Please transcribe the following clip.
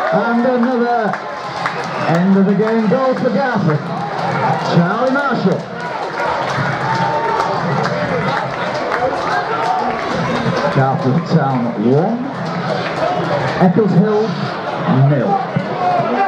And another end of the game goal for Garforth. Charlie Marshall. Garforth Town 1, Eccleshill 0.